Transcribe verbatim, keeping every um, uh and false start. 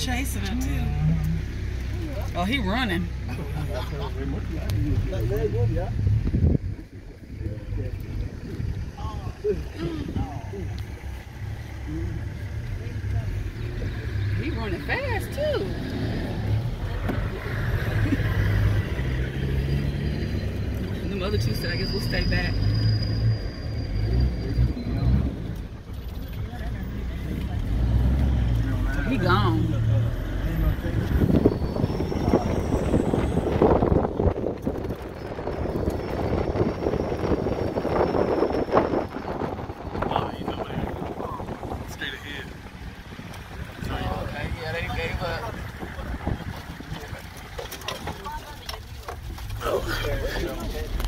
chasing her too. Oh, he running. He running fast too. Them other two said, I guess we'll stay back. He gone. Oh.